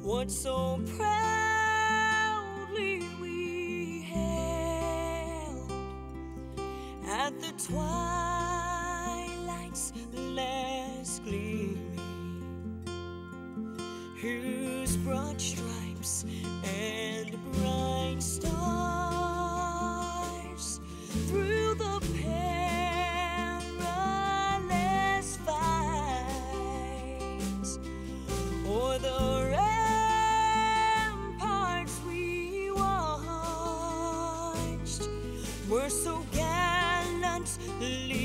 what so proudly we held at the twilight's last gleaming, whose broad stripes and bright stars through the perilous fight o'er the ramparts we watched were so gallantly